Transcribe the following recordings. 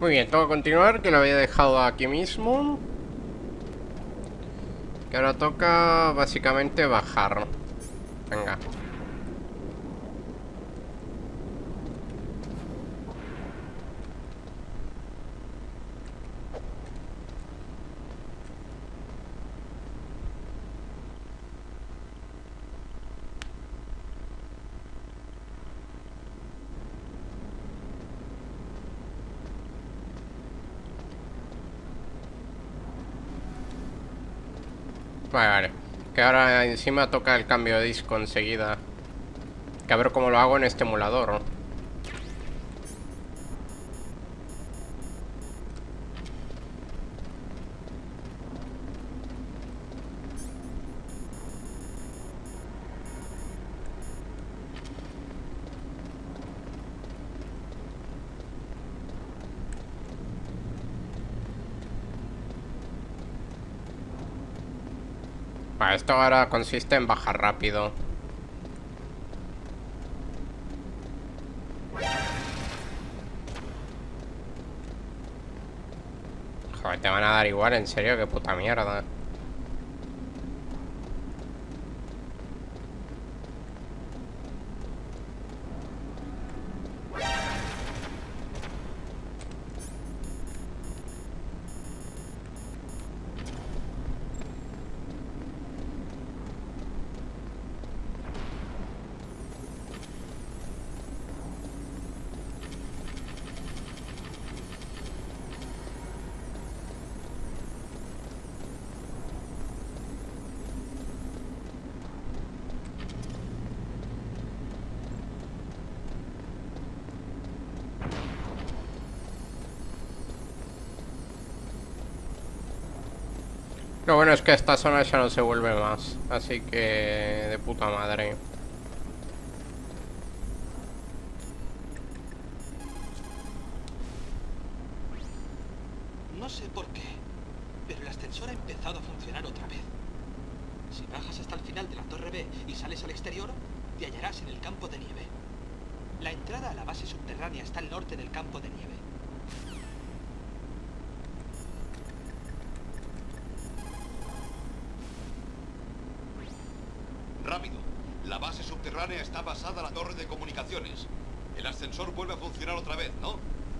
Muy bien, tengo que continuar, que lo había dejado aquí mismo. Que ahora toca básicamente bajar. Venga. Vale, vale. Que ahora encima toca el cambio de disco enseguida. Que a ver cómo lo hago en este emulador, ¿no? Vale, esto ahora consiste en bajar rápido. Joder, te van a dar igual, en serio, qué puta mierda. Lo bueno es que esta zona ya no se vuelve más. Así que... de puta madre. No sé por qué, pero el ascensor ha empezado a funcionar otra vez. Si bajas hasta el final de la torre B y sales al exterior, te hallarás en el campo de nieve. La entrada a la base subterránea está al norte del campo de nieve. Rápido. La base subterránea está basada en la torre de comunicaciones. El ascensor vuelve a funcionar otra vez, ¿no?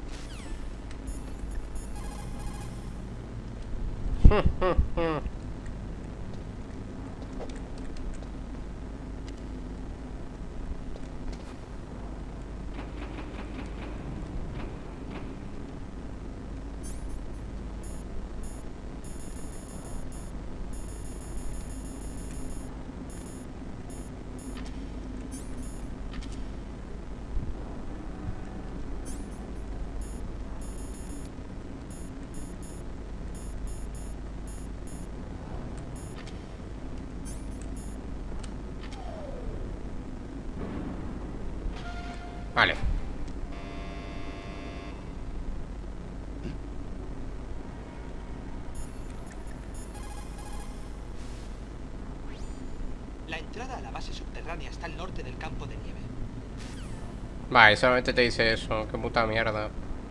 Vale. La entrada a la base subterránea está al norte del campo de nieve. Vale, solamente te dice eso. Qué puta mierda.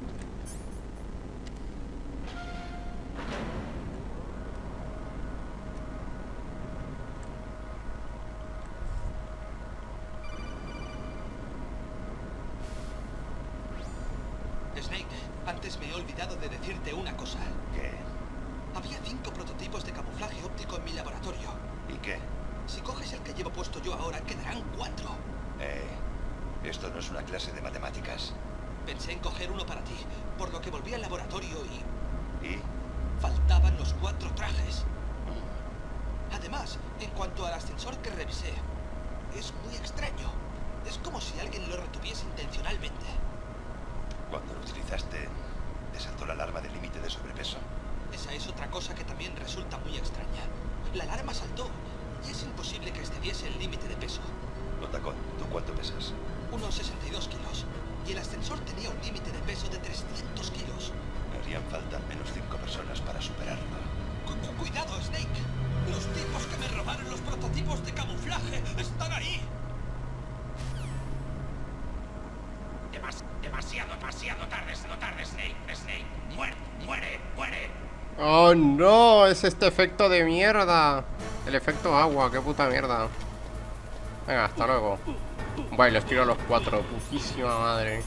Snake, antes me he olvidado de decirte una cosa. ¿Qué? Había 5 prototipos de camuflaje óptico en mi laboratorio. ¿Y qué? Si coges el que llevo puesto yo ahora, quedarán 4. Esto no es una clase de matemáticas. Pensé en coger uno para ti, por lo que volví al laboratorio y... ¿Y? faltaban los 4 trajes. Además, en cuanto al ascensor que revisé, es muy extraño. Es como si alguien lo retuviese intencionalmente. Cuando lo utilizaste, ¿te saltó la alarma del límite de sobrepeso? Esa es otra cosa que también resulta muy extraña. La alarma saltó y es imposible que excediese el límite de peso. Otacón, ¿tú cuánto pesas? Unos 62 kilos. Y el ascensor tenía un límite de peso de 300 kilos. Me harían falta al menos 5 personas para superarlo. ¡Cuidado, Snake! ¡Los tipos que me robaron los prototipos de camuflaje están ahí! Demasiado no tardes, Snake. Snake, muere, muere, muere. ¡Oh, no! Es este efecto de mierda. El efecto agua, qué puta mierda. Venga, hasta luego. Buah, y los tiro a los 4. Putísima madre.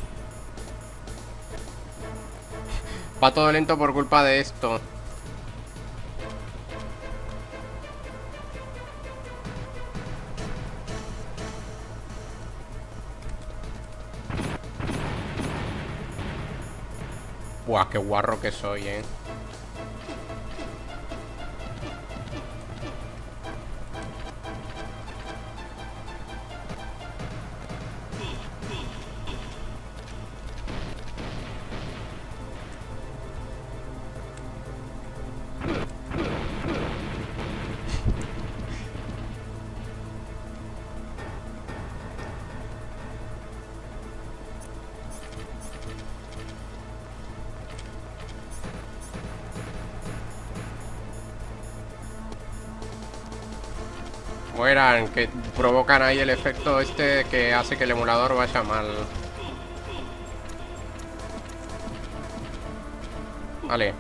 Va todo lento por culpa de esto. Buah, qué guarro que soy, Mueran, que provocan ahí el efecto este que hace que el emulador vaya mal. Vale.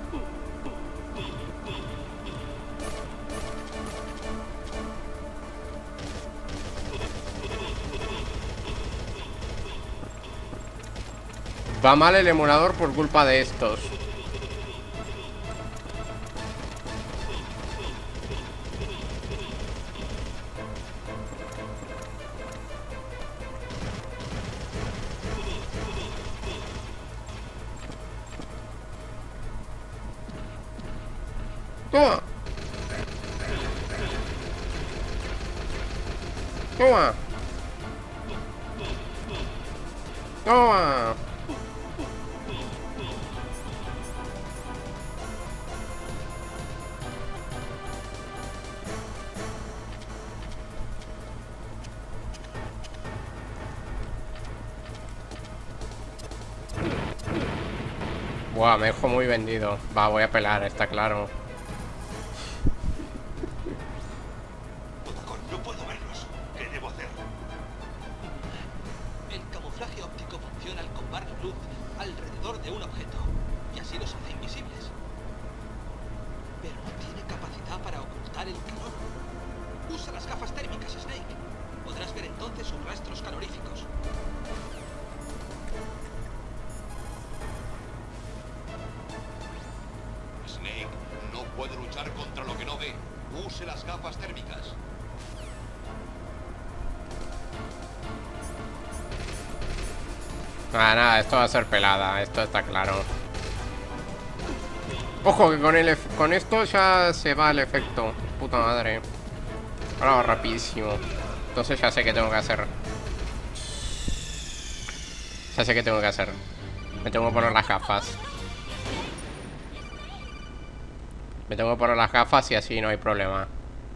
Va mal el emulador por culpa de estos. Toma. Toma. Toma. Buah, me dejo muy vendido. Va, voy a pelar, está claro. No puedo verlos. ¿Qué debo hacer? El camuflaje óptico funciona al combar luz alrededor de un objeto y así los hace invisibles. Pero no tiene capacidad para ocultar el calor. Usa las gafas térmicas, Snake. Podrás ver entonces sus rastros caloríficos. Snake no puede luchar contra lo que no ve. Use las gafas térmicas. Nada, nada, esto va a ser pelada, esto está claro. Ojo, que con esto ya se va el efecto. Puta madre. Ahora va rapidísimo. Entonces ya sé qué tengo que hacer. Ya sé qué tengo que hacer. Me tengo que poner las gafas. Me tengo que poner las gafas y así no hay problema.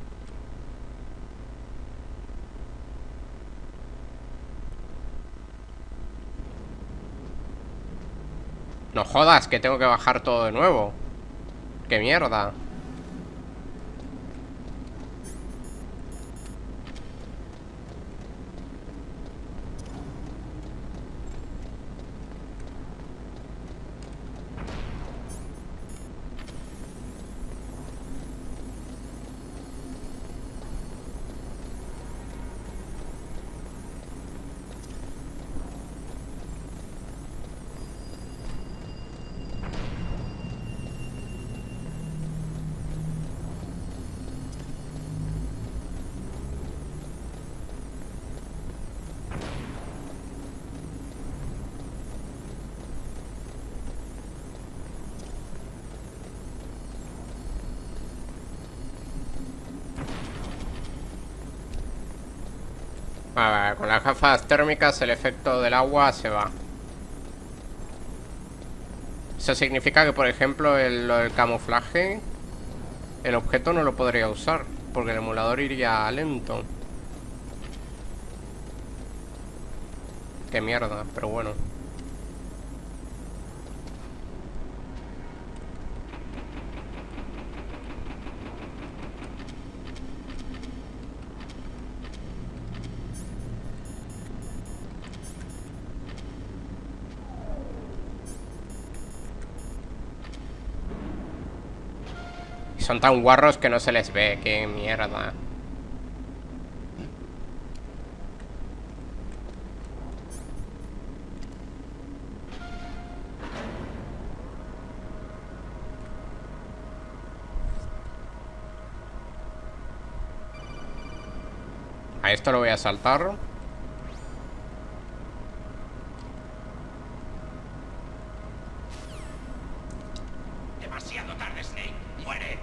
No jodas, que tengo que bajar todo de nuevo. ¡Qué mierda! Vale, con las gafas térmicas el efecto del agua se va. Eso significa que, por ejemplo, el camuflaje, el objeto no lo podría usar, porque el emulador iría lento. Qué mierda, pero bueno. son tan guarros que no se les ve. Qué mierda. A esto lo voy a saltar. Demasiado tarde, Snake. ¡Muere!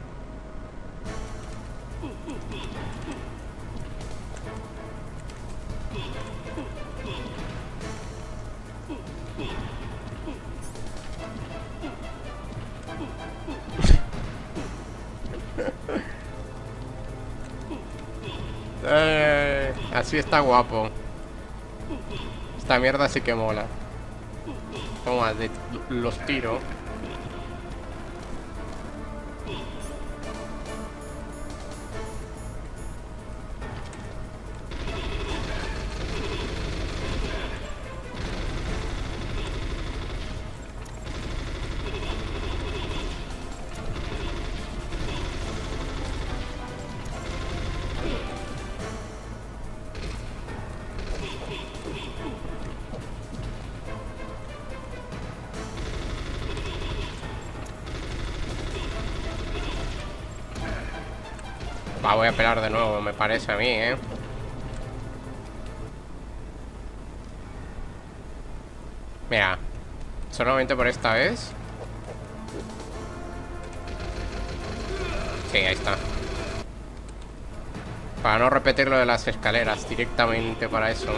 Así está guapo. Esta mierda sí que mola. Toma, los tiro. Voy a pelar de nuevo, me parece a mí, ¿eh? Mira, solamente por esta vez. Sí, ahí está. Para no repetir lo de las escaleras, directamente para eso.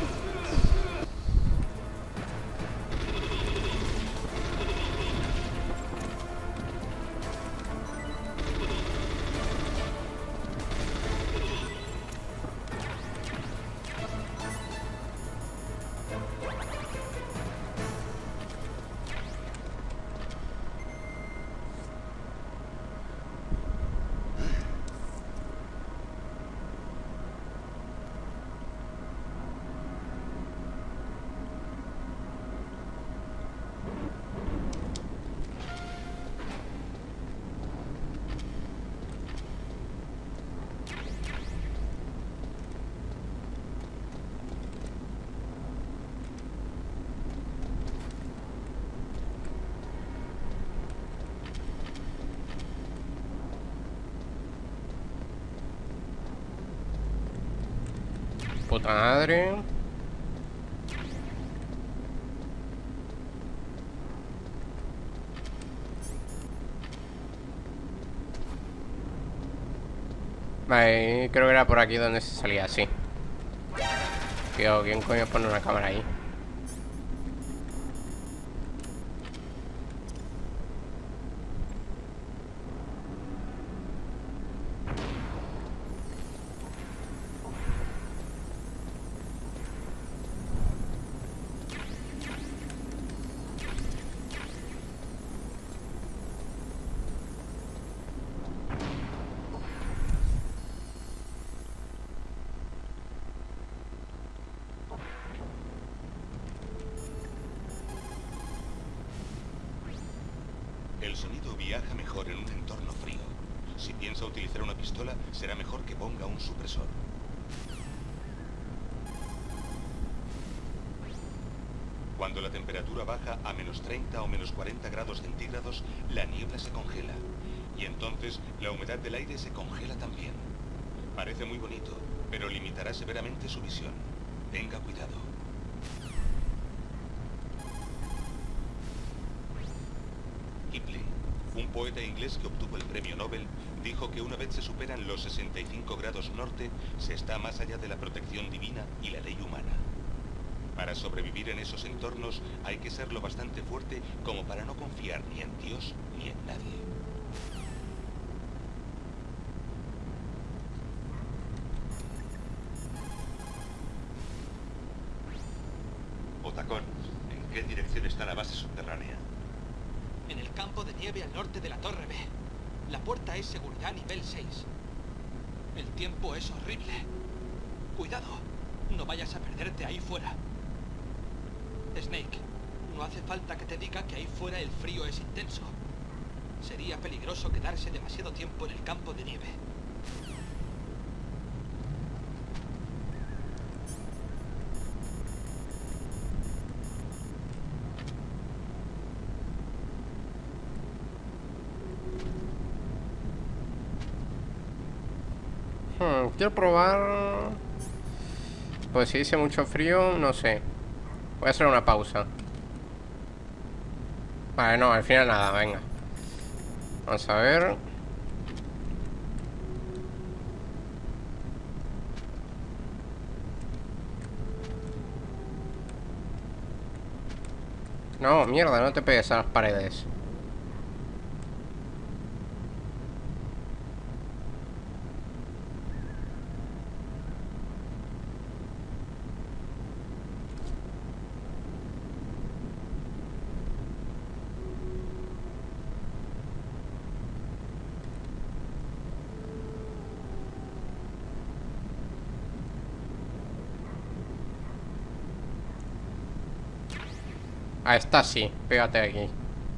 Puta madre. Vale, creo que era por aquí donde se salía así. Tío, ¿quién coño pone una cámara ahí? El sonido viaja mejor en un entorno frío. Si piensa utilizar una pistola, será mejor que ponga un supresor. Cuando la temperatura baja a menos 30 o menos 40 grados centígrados, la niebla se congela. Y entonces la humedad del aire se congela también. Parece muy bonito, pero limitará severamente su visión. Tenga cuidado. Kipling, un poeta inglés que obtuvo el premio Nobel, dijo que una vez se superan los 65 grados norte, se está más allá de la protección divina y la ley humana. Para sobrevivir en esos entornos hay que ser lo bastante fuerte como para no confiar ni en Dios ni en nadie. Otacón, ¿en qué dirección está la base subterránea? En el campo de nieve al norte de la Torre B. La puerta es seguridad nivel 6. El tiempo es horrible. Cuidado, no vayas a perderte ahí fuera. Snake, no hace falta que te diga que ahí fuera el frío es intenso. Sería peligroso quedarse demasiado tiempo en el campo de nieve. Quiero probar... Pues si hice mucho frío, no sé. Voy a hacer una pausa. Vale, no, al final nada, venga. Vamos a ver. No, mierda, no te pegues a las paredes. Ah, está sí, pégate aquí.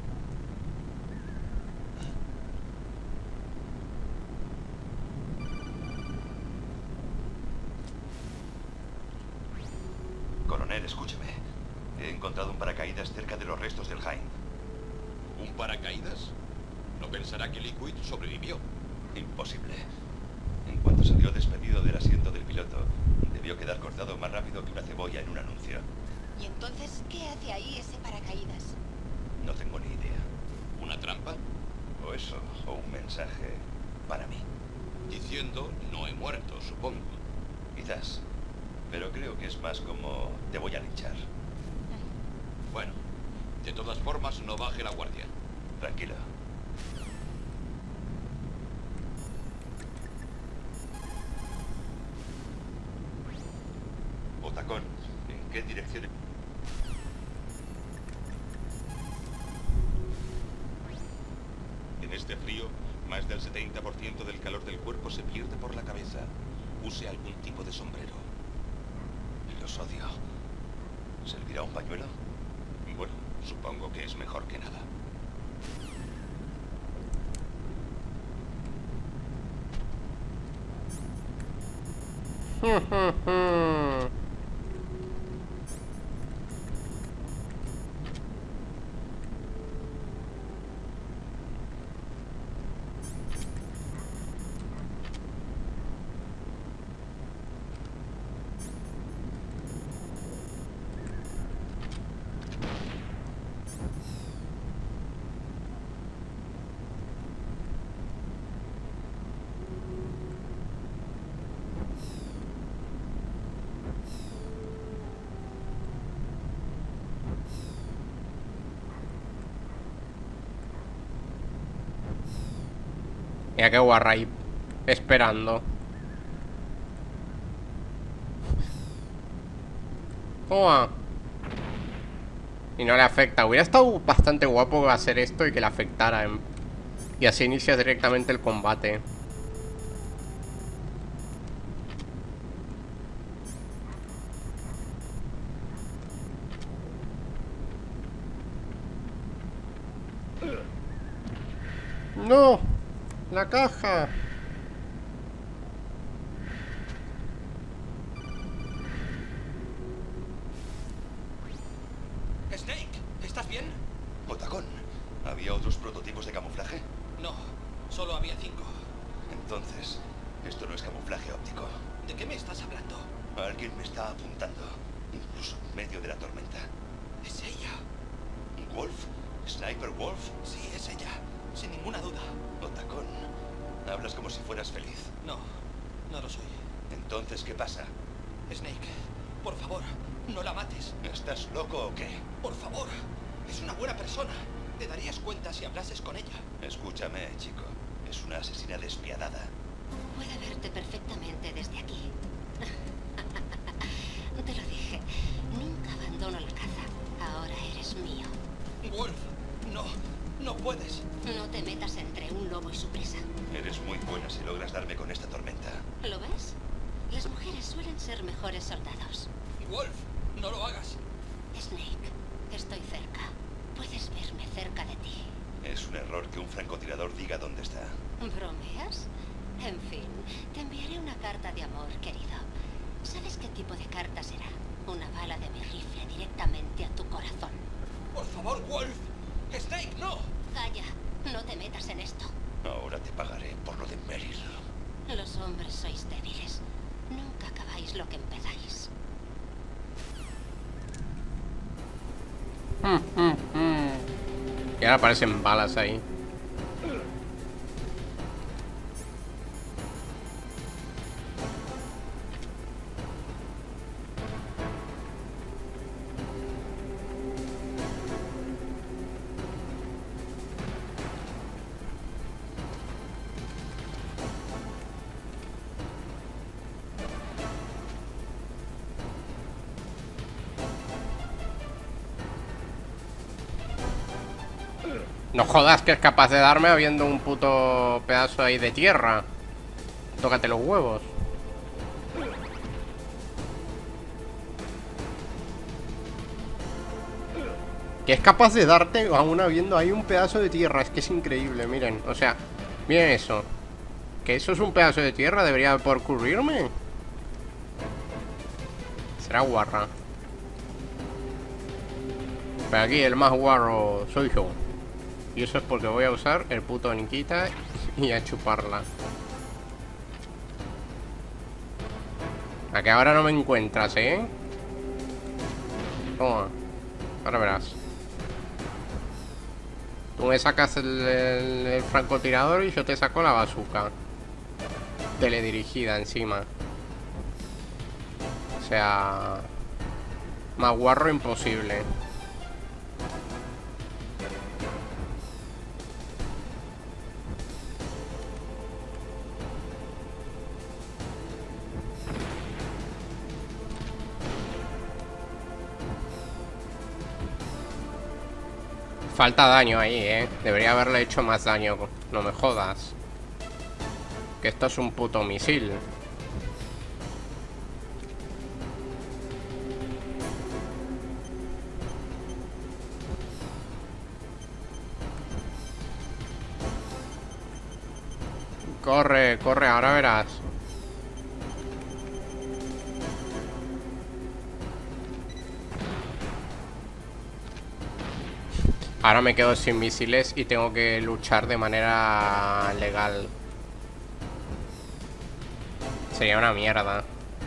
Coronel, escúcheme. He encontrado un paracaídas cerca de los restos del Hind. ¿Un paracaídas? ¿No pensará que Liquid sobrevivió? Imposible. En cuanto salió despedido del asiento del piloto, debió quedar cortado más rápido que una cebolla en un anuncio. ¿Y entonces qué hace ahí ese paracaídas? No tengo ni idea. ¿Una trampa? O eso, o un mensaje para mí. Diciendo, no he muerto, supongo. Quizás. Pero creo que es más como, te voy a linchar. Bueno, de todas formas, no baje la guardia. Tranquilo. Otacón, ¿en qué dirección? En este frío, más del 70% del calor del cuerpo se pierde por la cabeza. Use algún tipo de sombrero. Los odio. ¿Servirá un pañuelo? Bueno, supongo que es mejor que nada. Mira qué guarra ahí esperando. ¿Cómo va? Y no le afecta. Hubiera estado bastante guapo hacer esto y que le afectara. Y así inicias directamente el combate. ¡No! ¡La caja! Snake, ¿estás bien? Otacón, ¿había otros prototipos de camuflaje? No, solo había 5. Entonces, esto no es camuflaje óptico. ¿De qué me estás hablando? Alguien me está apuntando, incluso en medio de la tormenta. Es ella. ¿Wolf? ¿Sniper Wolf? Sí, es ella, sin ninguna duda. Otacón, hablas como si fueras feliz. No, no lo soy. Entonces, ¿qué pasa? Snake, por favor, no la mates. ¿Estás loco o qué? Por favor, es una buena persona. Te darías cuenta si hablases con ella. Escúchame, chico. Es una asesina despiadada. Puede verte perfectamente desde aquí. Te lo dije, nunca abandono la caza. Ahora eres mío. Wolf, no, no puedes. No te metas entre un lobo y su presa. Eres muy buena si logras darme con esta tormenta. ¿Lo ves? Las mujeres suelen ser mejores soldados. Wolf, no lo hagas. Snake, estoy cerca. Puedes verme cerca de ti. Es un error valor que un francotirador diga dónde está. ¿Bromeas? En fin, te enviaré una carta de amor, querido. ¿Sabes qué tipo de carta será? Una bala de mi rifle directamente a tu corazón. Por favor, Wolf. Snake, no. Calla, no te metas en esto. Ahora te pagaré por lo de Meryl. Los hombres sois débiles. Nunca acabáis lo que empezáis. Y ahora aparecen balas ahí. No jodas que es capaz de darme habiendo un puto pedazo ahí de tierra. Tócate los huevos. Que es capaz de darte aún habiendo ahí un pedazo de tierra. Es que es increíble, miren. O sea, miren eso. Que eso es un pedazo de tierra. Debería poder cubrirme. Será guarra. Pero aquí el más guarro soy yo. Y eso es porque voy a usar el puto Nikita y a chuparla. A que ahora no me encuentras, ¿eh? Toma. Ahora verás. Tú me sacas el francotirador y yo te saco la bazooka. Teledirigida encima. O sea... más guarro imposible. Falta daño ahí, Debería haberle hecho más daño. No me jodas. Que esto es un puto misil. Corre, corre, ahora verás. Ahora me quedo sin misiles y tengo que luchar de manera legal. Sería una mierda.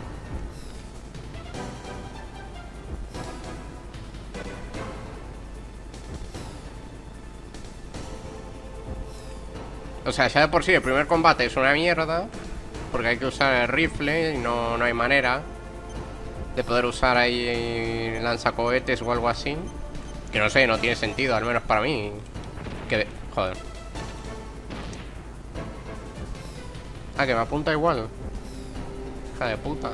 O sea, ya de por sí el primer combate es una mierda, porque hay que usar el rifle y no hay manera de poder usar ahí lanzacohetes o algo así. Que no sé, no tiene sentido, al menos para mí. Joder. Ah, que me apunta igual. Hija de puta.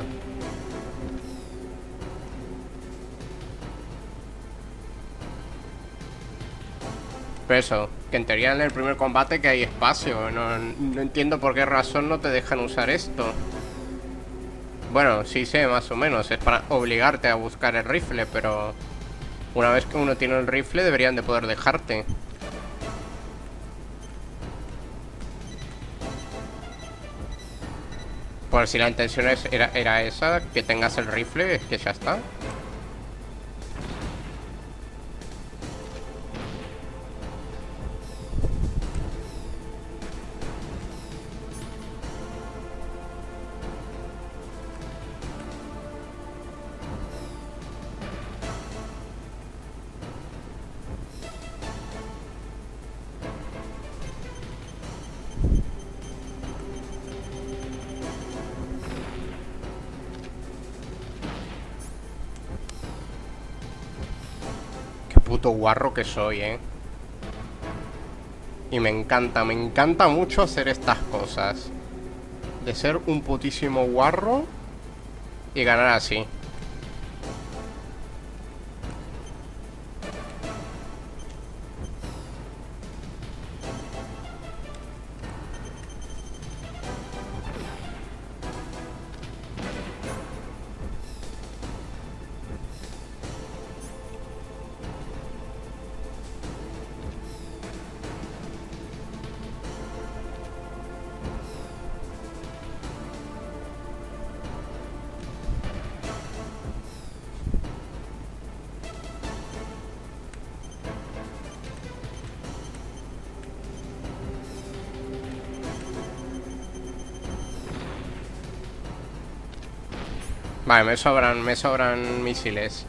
Pero eso, que en teoría en el primer combate que hay espacio. No entiendo por qué razón no te dejan usar esto. Bueno, sí sé, más o menos. Es para obligarte a buscar el rifle, pero... una vez que uno tiene el rifle deberían de poder dejarte. Por si la intención era esa, que tengas el rifle, es que ya está. Puto guarro que soy, Y me encanta mucho hacer estas cosas. De ser un putísimo guarro y ganar así. Vale, me sobran misiles.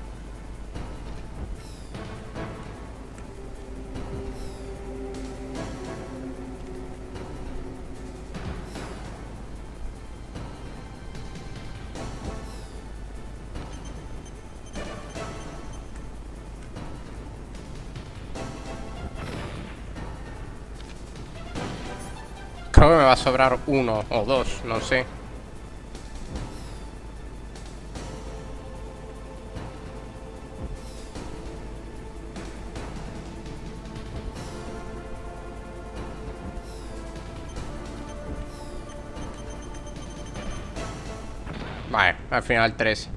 Creo que me va a sobrar uno o dos, no sé. Vale, al final 3.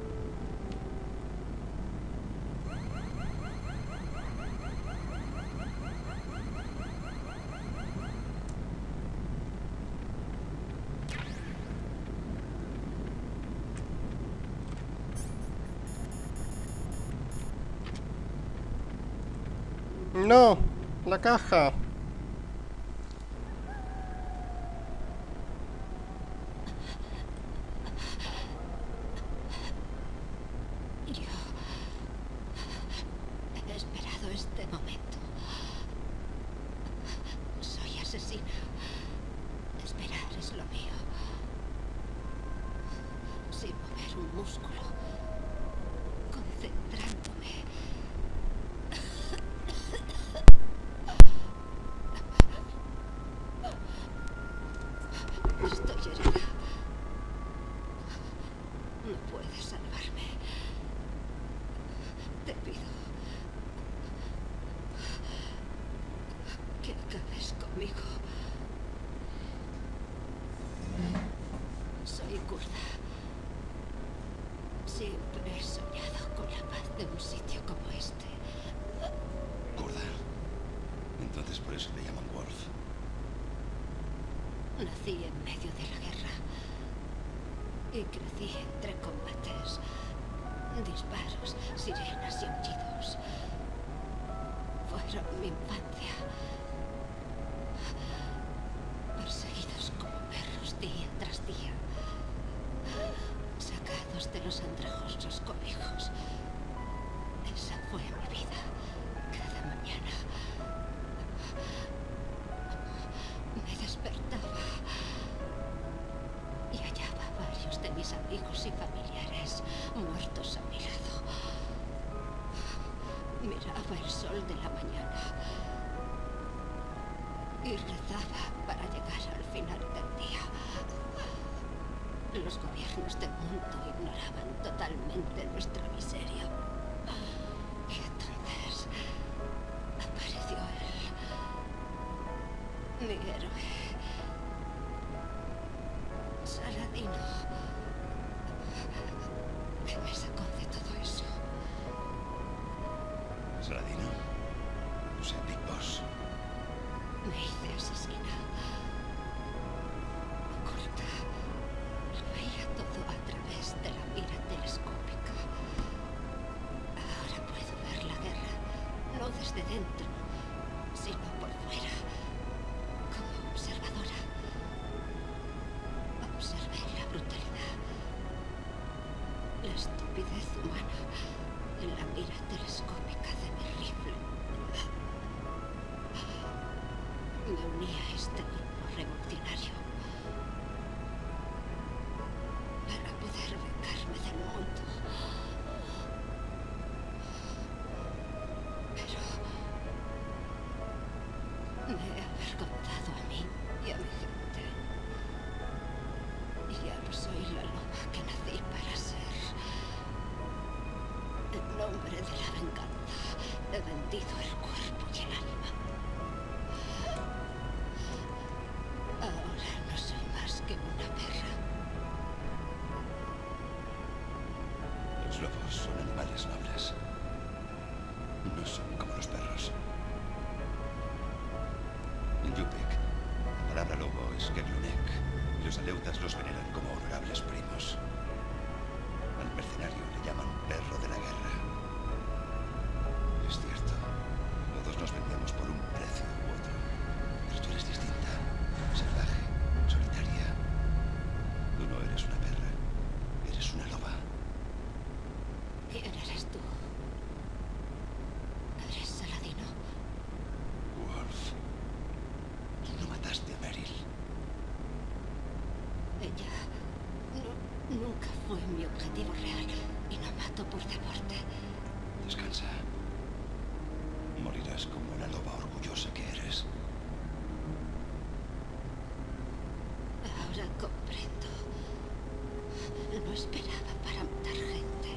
No, la caja. Yo he esperado este momento. Soy asesina. Esperar es lo mío. Sin mover un músculo. Concentrándome. Estoy herida. No puedes salvarme. Te pido que acabes conmigo. Soy kurda. Siempre he soñado con la paz de un sitio como este. Kurda. Entonces por eso le llaman Wolf. Nací en medio de la guerra y crecí entre combates, disparos, sirenas y aullidos. Fueron mi infancia. Perseguidos como perros día tras día. Sacados de los andrajosos cobijos. Esa fue mi vida. Cada mañana me despertaba y hallaba a varios de mis amigos y familiares muertos a mi lado. Miraba el sol de la mañana y rezaba para llegar al final del día. Los gobiernos del mundo ignoraban totalmente nuestra miseria. Y entonces apareció él, mi héroe, Saladino, que me sacó de todo eso. Saladino. O sea, Big Boss. Me hice asesina. Oculta. Lo veía todo a través de la mira telescópica. Ahora puedo ver la guerra, no desde dentro, sino por fuera, como observadora. Observé la brutalidad, la estupidez humana en la mira telescópica de mi rifle. Me uní a este grupo revolucionario para poder vengarme del mundo. Pero me he avergonzado a mí y a mi gente. Y ya no soy la loba que nací para ser. En nombre de la venganza he vendido el cuerpo y el alma. Ahora no soy más que una perra. Los lobos son animales nobles. No son como los perros. En Yupik, la palabra lobo es Keglunek, y los aleutas los veneran como honorables primos. Al mercenario le llaman perro de la guerra. Es cierto, todos nos vendemos por un precio u otro. Pero tú eres distinta, salvaje, solitaria. Tú no eres una perra, eres una loba. objetivo real y no mato por deporte. Descansa. Morirás como la loba orgullosa que eres. Ahora comprendo. No esperaba para matar gente.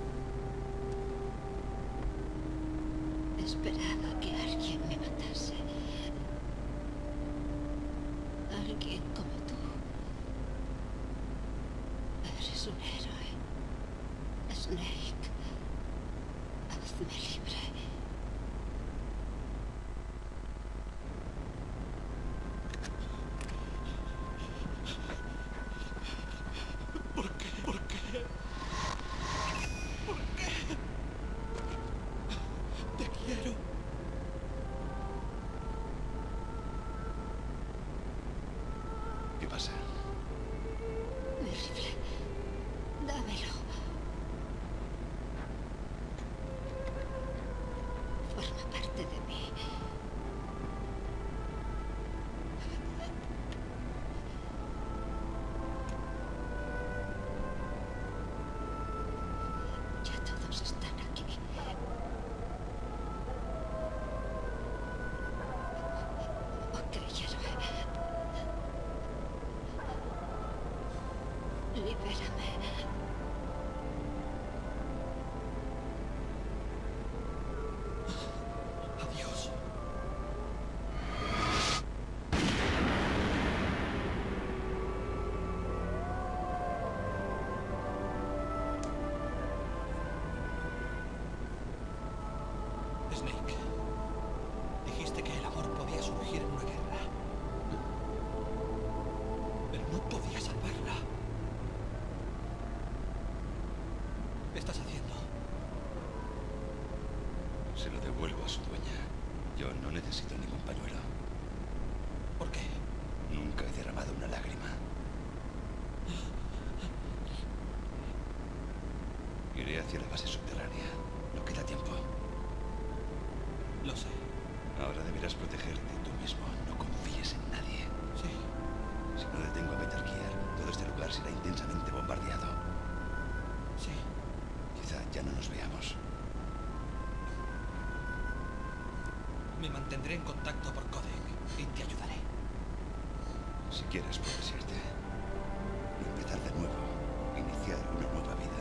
Esperaba que alguien me matase. Alguien como tú. Eres un héroe. Snake. Hazme libre. Te quiero. ¿Qué pasa? Mi rifle. Dámelo. Forma parte de mí. Ya todos están aquí. Ok, héroe. Libérame. Adiós. Snake, dijiste que el amor podía surgir en una guerra. Pero no podía salvarla. ¿Qué estás haciendo? Se lo devuelvo a su dueña. Yo no necesito ningún pañuelo. ¿Por qué? Nunca he derramado una lágrima. Iré hacia la base subterránea. No queda tiempo. Lo sé. Ahora deberás protegerte tú mismo. No confíes en nadie. Sí. Si no detengo a Metal Gear, todo este lugar será intensamente bombardeado. Sí. Quizá ya no nos veamos. Me mantendré en contacto por codec y te ayudaré. Si quieres, puedes irte. Y empezar de nuevo. Iniciar una nueva vida.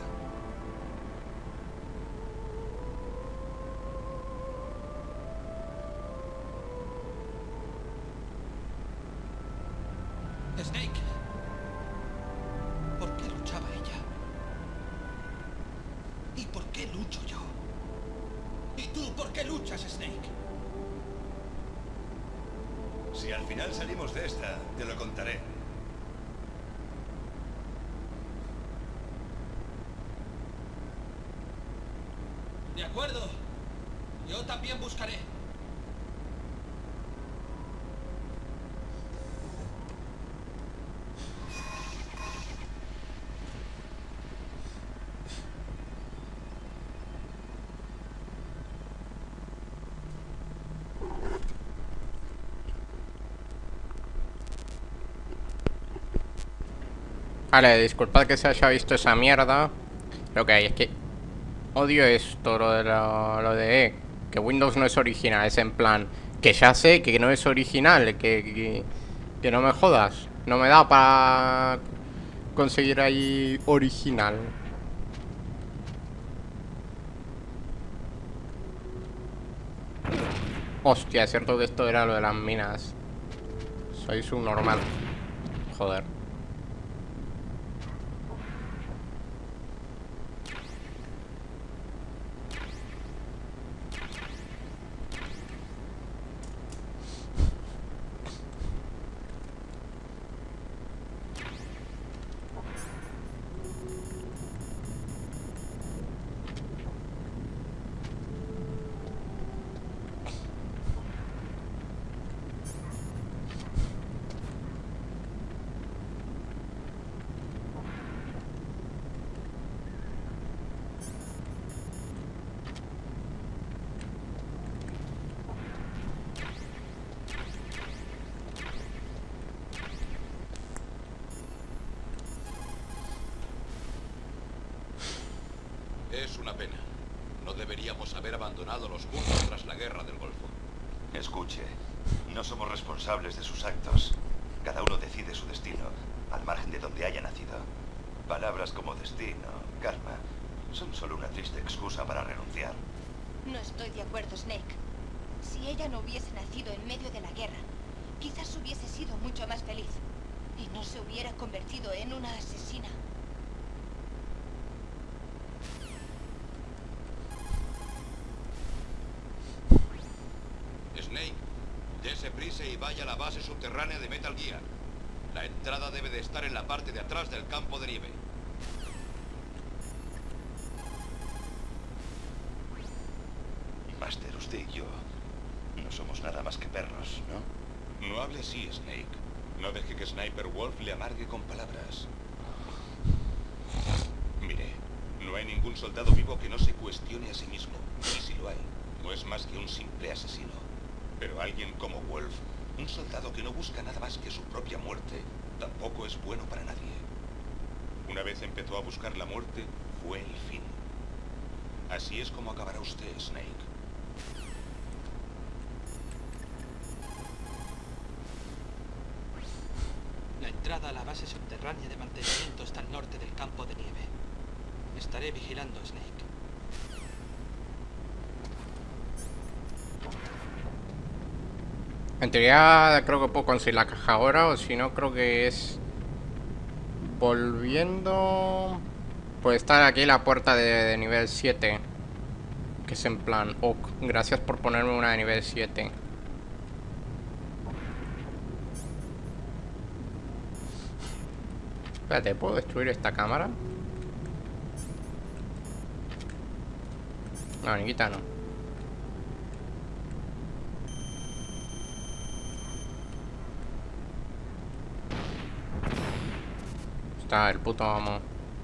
Snake. ¿Por qué luchaba ella? ¿Y por qué lucho yo? ¿Y tú por qué luchas, Snake? Si al final salimos de esta, te lo contaré. De acuerdo. Yo también buscaré. Vale, disculpad que se haya visto esa mierda. Lo que hay es que odio esto, lo de que Windows no es original. Es en plan, que ya sé que no es original, que no me jodas. No me da para conseguir ahí original. Hostia, es cierto que esto era lo de las minas. Soy subnormal. Joder. una pena. No deberíamos haber abandonado los puntos tras la guerra del Golfo. Escuche, no somos responsables de sus actos. Cada uno decide su destino, al margen de donde haya nacido. Palabras como destino, karma, son solo una triste excusa para renunciar. No estoy de acuerdo, Snake. Si ella no hubiese nacido en medio de la guerra, quizás hubiese sido mucho más feliz. Y no se hubiera convertido en una asesina. Snake, dése prisa y vaya a la base subterránea de Metal Gear. La entrada debe de estar en la parte de atrás del campo de nieve. Master, usted y yo no somos nada más que perros, ¿no? No hable así, Snake. No deje que Sniper Wolf le amargue con palabras. Mire, no hay ningún soldado vivo que no se cuestione a sí mismo. Y si lo hay, no es más que un simple asesino. Pero alguien como Wolf, un soldado que no busca nada más que su propia muerte, tampoco es bueno para nadie. Una vez empezó a buscar la muerte, fue el fin. Así es como acabará usted, Snake. La entrada a la base subterránea de mantenimiento está al norte del campo de nieve. Estaré vigilando, Snake. En teoría creo que puedo conseguir la caja ahora, o si no creo que es volviendo. Puede estar aquí la puerta de nivel 7, que es en plan, oh, gracias por ponerme una de nivel 7. Espérate, ¿puedo destruir esta cámara? No, Nikita no. Está el puto amo.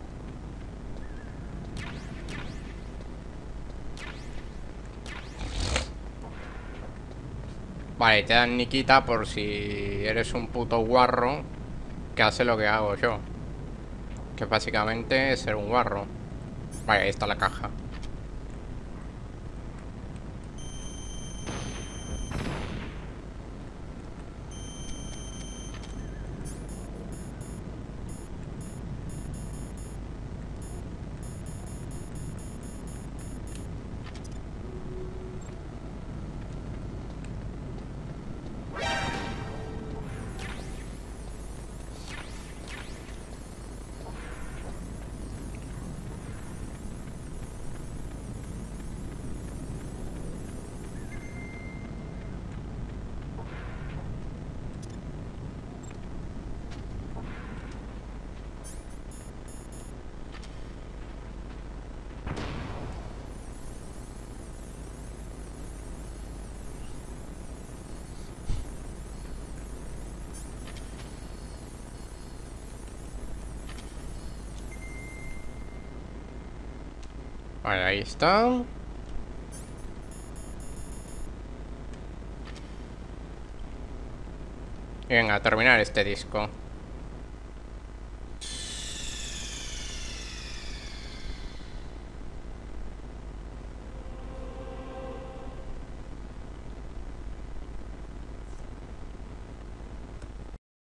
Vale, te dan Nikita por si eres un puto guarro que hace lo que hago yo. Que básicamente es ser un guarro. Vale, ahí está la caja. Vale, ahí está. Y venga, a terminar este disco.